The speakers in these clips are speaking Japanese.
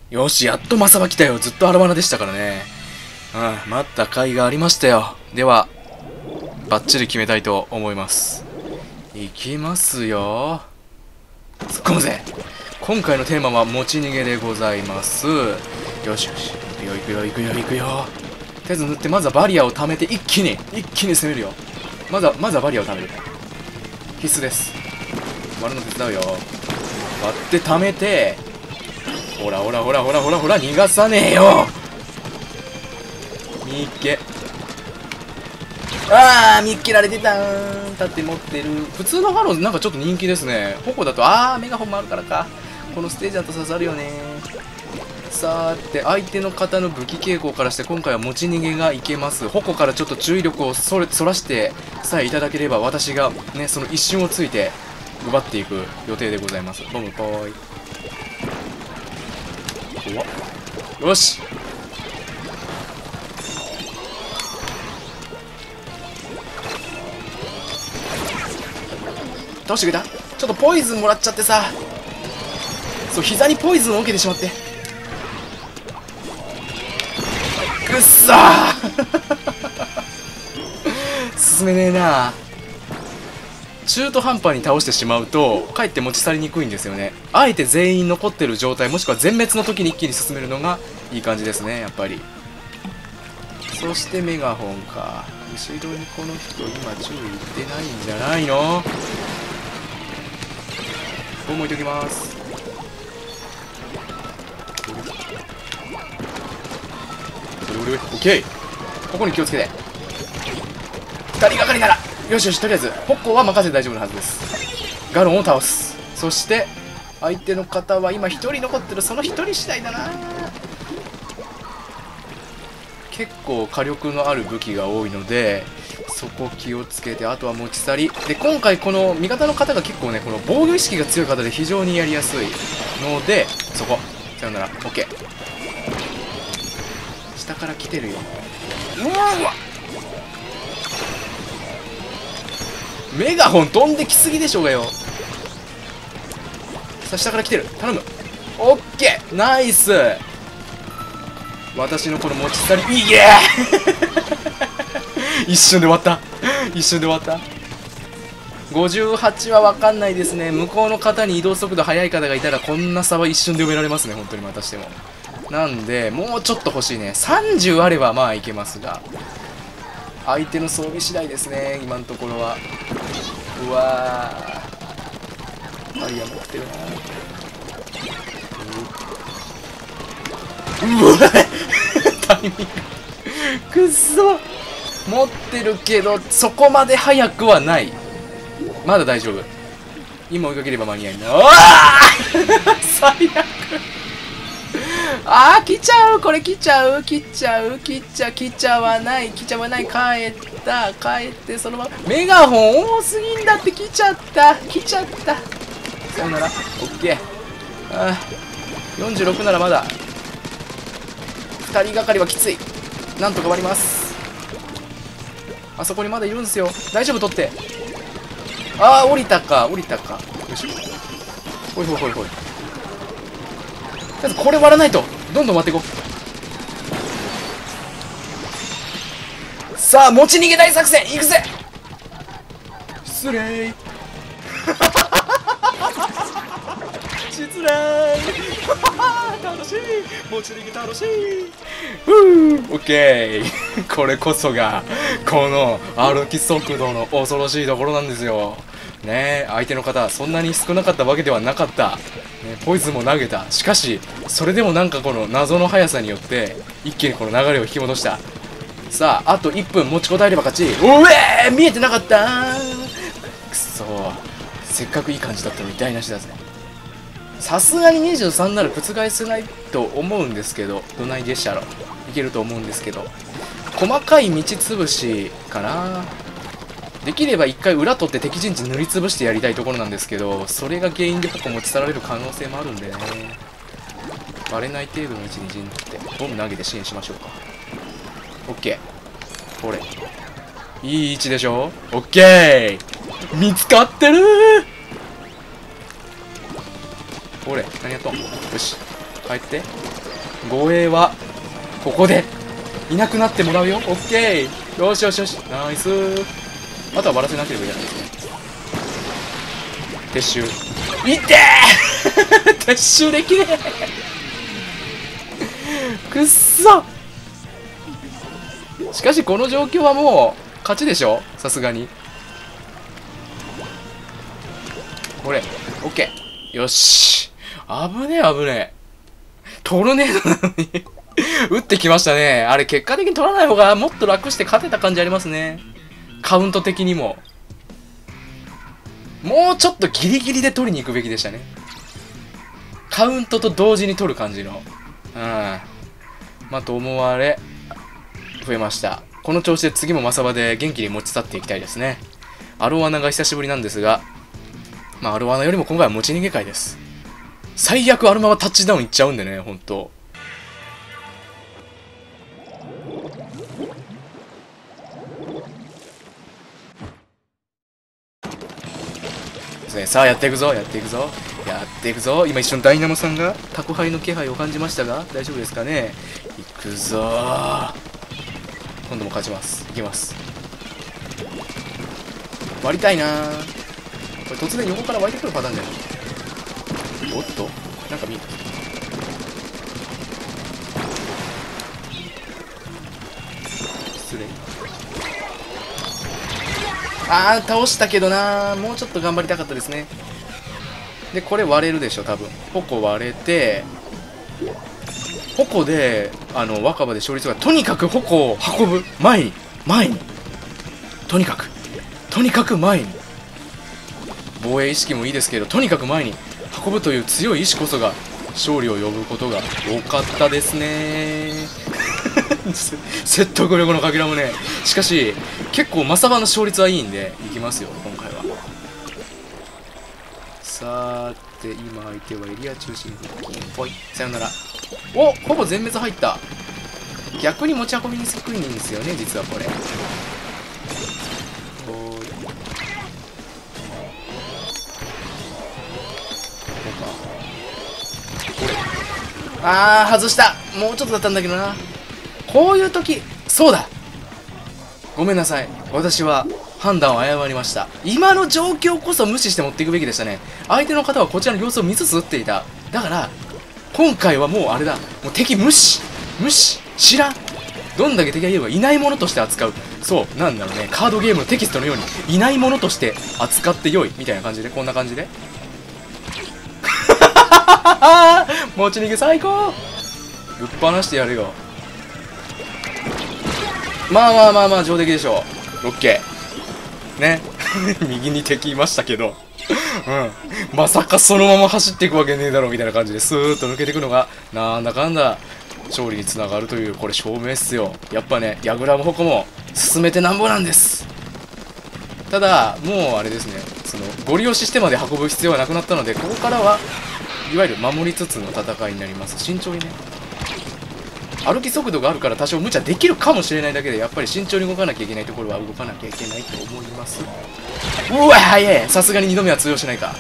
よし、やっとマサバ来たよ。ずっとアラバナでしたからね。待った甲斐がありましたよ。では、バッチリ決めたいと思います。いきますよ。突っ込むぜ。今回のテーマは持ち逃げでございます。よしよし。行くよ行くよ行くよ行くよ。とりあえず塗って、まずはバリアを貯めて一気に攻めるよ。まずはバリアを貯める。必須です。割るの手伝うよ。割って貯めて、ほらほらほらほらほらほら、逃がさねえよ。みっけ。見っけられてたーん。盾持ってる。普通のハローなんかちょっと人気ですね。矛だとメガホンもあるからか。このステージだと刺さるよね。さーて、相手の方の武器傾向からして今回は持ち逃げがいけます。矛からちょっと注意力をそらしてさえいただければ、私がね、その一瞬をついて奪っていく予定でございます。ボムぽーい。怖っ。よし、倒してくれた。ちょっとポイズンもらっちゃってさ、そう、膝にポイズンを受けてしまって、くっさー進めねえな。中途半端に倒してしまうとかえって持ち去りにくいんですよね。あえて全員残ってる状態、もしくは全滅の時に一気に進めるのがいい感じですね、やっぱり。そしてメガホンか。後ろにこの人今注意いってないんじゃないの。ボム置いておきます。オッケー。ここに気をつけて。2人がかりならよしよし。とりあえずポッコは任せて大丈夫なはずです。ガロンを倒す。そして相手の方は今1人残ってる。その1人次第だな。結構火力のある武器が多いのでそこ気をつけて。あとは持ち去りで、今回この味方の方が結構ね、この防御意識が強い方で非常にやりやすいので、そこさよなら。 OK。 下から来てるよ。うわ、メガホン飛んできすぎでしょうがよ。さあ下から来てる。頼む。 OK、 ナイス。私のこの持ち去り、いけ一瞬で終わった。一瞬で終わった。58は分かんないですね。向こうの方に移動速度速い方がいたらこんな差は一瞬で埋められますね、本当にまたしても。なんでもうちょっと欲しいね。30あればまあいけますが、相手の装備次第ですね、今のところは。うわー、バリア持ってるな。うわタイミングくっそ。持ってるけどそこまで速くはない。まだ大丈夫。今追いかければ間に合いな。最悪。来ちゃう。これ来ちゃう。来ちゃわない。帰ってそのまま。メガホン多すぎんだって。来ちゃった。さよなら。オッケー。46ならまだ。2人がかりはきつい。なんとか割ります。あそこにまだいるんですよ。大丈夫。取って。降りたか。よし。ほい。とりあえずこれ割らないとどんどん割っていこう。さあ持ち逃げ大作戦いくぜ。失礼失礼楽しい。持ち逃げ楽しい。オッケーこれこそがこの歩き速度の恐ろしいところなんですよね。相手の方そんなに少なかったわけではなかった、ね、ポイズンも投げた。しかしそれでもなんかこの謎の速さによって一気にこの流れを引き戻した。さああと1分持ちこたえれば勝ち。見えてなかった。くそ、せっかくいい感じだったのに台無しだぜ。さすがに23なら覆せないと思うんですけど、どないでしたろ。いけると思うんですけど、細かい道潰しかな。できれば一回裏取って敵陣地塗りつぶしてやりたいところなんですけど、それが原因で矛持ち去られる可能性もあるんでね。バレない程度の位置に陣取ってボム投げて支援しましょうか。 OK。 これいい位置でしょ。 OK。 見つかってる。ほれ何やっとん。よし帰って。 護衛はここでいなくなってもらうよ。オッケー、よしよしよし、ナイス。あとは割らせなければいいじゃないですね。撤収。いってー撤収できねえくっそ。しかしこの状況はもう勝ちでしょ、さすがに。これオッケー、よし。危ねえ危ねえ、トルネードなのに打ってきましたね。あれ結果的に取らない方がもっと楽して勝てた感じありますね。カウント的にももうちょっとギリギリで取りに行くべきでしたね。カウントと同時に取る感じの。まあと思われ増えました。この調子で次もマサバで元気に持ち去っていきたいですね。アロワナが久しぶりなんですが、まあアロワナよりも今回は持ち逃げ会です。最悪アルマはタッチダウンいっちゃうんでね、ほんと。さあやっていくぞやっていくぞやっていくぞ。今一瞬ダイナモさんが宅配の気配を感じましたが大丈夫ですかね。いくぞー、今度も勝ちます。いきます。割りたいなー。これ突然横から湧いてくるパターンじゃない。おっとなんか見えた。失礼。あー倒したけどなー、もうちょっと頑張りたかったですね。でこれ割れるでしょ多分。矛割れて矛で若葉で勝率がとにかく矛を運ぶ。前に前にとにかく前に。防衛意識もいいですけどとにかく前に運ぶという強い意志こそが勝利を呼ぶことが多かったですね説得力のかけらもね。しかし結構マサバの勝率はいいんでいきますよ今回は。さーて今相手はエリア中心付近ぽい。さよなら。お、ほぼ全滅入った。逆に持ち運びにくいんですよね実はこれ。あー外した。もうちょっとだったんだけどな。こういう時、そうだ、ごめんなさい、私は判断を誤りました。今の状況こそ無視して持っていくべきでしたね。相手の方はこちらの様子を見つつ打っていた。だから今回はもうあれだ、もう敵無視知らん。どんだけ敵がいればいないものとして扱う。そうなんだろうね、カードゲームのテキストのようにいないものとして扱ってよいみたいな感じで、こんな感じで持ち逃げ最高。ぶっ放してやるよ。まあ上出来でしょう。オッケーね右に敵いましたけどまさかそのまま走っていくわけねえだろみたいな感じでスーッと抜けていくのがなんだかんだ勝利につながるという、これ証明っすよ。やっぱねヤグラも矛も進めてなんぼなんです。ただもうあれですね、そのゴリ押ししてまで運ぶ必要はなくなったので、ここからはいわゆる守りつつの戦いになります。慎重にね。歩き速度があるから多少無茶できるかもしれないだけで、やっぱり慎重に動かなきゃいけないところは動かなきゃいけないと思います。うわ早い。さすがに2度目は通用しないか。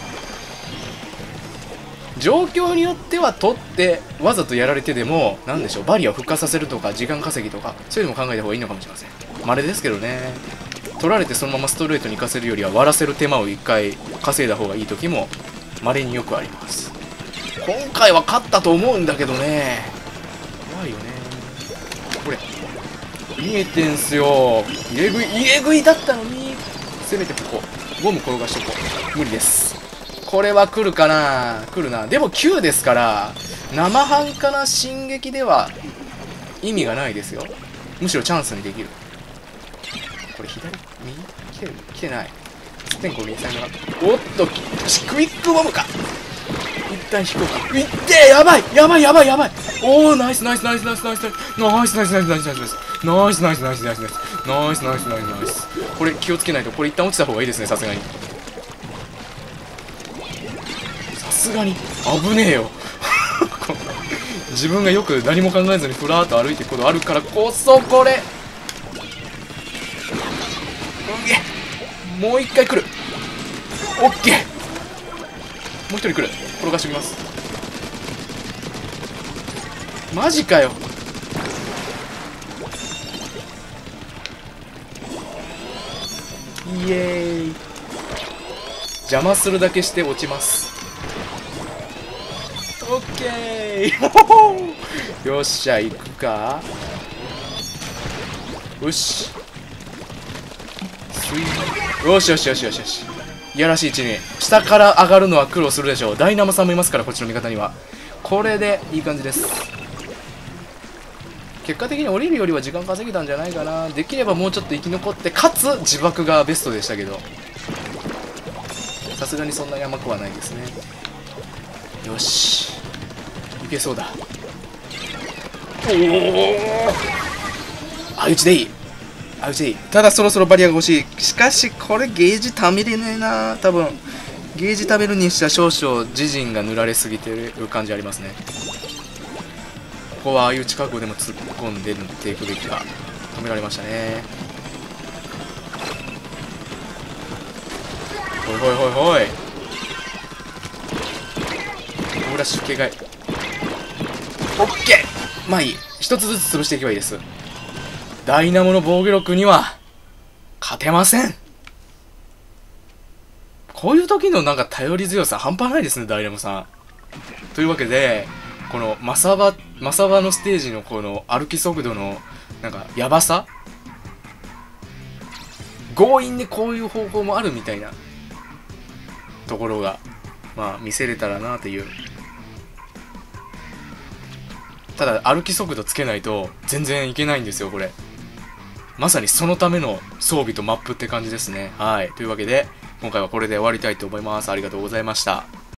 状況によっては取ってわざとやられてでもなんでしょう、バリアを復活させるとか時間稼ぎとかそういうのも考えた方がいいのかもしれません。稀ですけどね。取られてそのままストレートに行かせるよりは割らせる手間を1回稼いだ方がいい時も稀によくあります。今回は勝ったと思うんだけどね。怖いよねこれ。見えてんすよ。入れ食いだったのに。せめてここゴム転がしとこう。無理です。これは来るかな。来るな。でも9ですから生半可な進撃では意味がないですよ。むしろチャンスにできる。これ左右来てる来てない。天候右サイドラおっとクイックボムか。一旦引こうか。いってやばいおおナイス。これ気をつけないと。これ一旦落ちた方がいいですね。さすがに危ねえよ自分がよく何も考えずにふらーっと歩いていくことあるからこそこれもう一回来る。オッケー。もう一人来る。転がしておきます。 マジかよ。イエーイ。邪魔するだけして落ちます。オッケーよっしゃ、行くか。よしよしよしよしよしよし。いやらしい位置に下から上がるのは苦労するでしょう。ダイナモさんもいますから、こっちの味方には。これでいい感じです。結果的に降りるよりは時間稼げたんじゃないかな。できればもうちょっと生き残って、かつ自爆がベストでしたけど、さすがにそんなに甘くはないですね。よし、いけそうだ。おお、相打ちでいい、相打ちでいい。ただそろそろバリアが欲しい。しかしこれゲージ貯めれねえな。多分ゲージ貯めるにしては少々自陣が塗られすぎてる感じありますね。ここはああいう近くでも突っ込んで塗っていくべきか。止められましたね。ほいほいほいほい。フラッシュ警戒。オッケー。まあいい、一つずつ潰していけばいいです。ダイナモの防御力には勝てません。こういう時のなんか頼り強さ半端ないですね、ダイナモさん。というわけで、このマサバのステージのこの歩き速度のなんかヤバさ、強引にこういう方法もあるみたいなところがまあ見せれたらなという。ただ歩き速度つけないと全然いけないんですよ、これ。まさにそのための装備とマップって感じですね。はい、というわけで今回はこれで終わりたいと思います。ありがとうございました。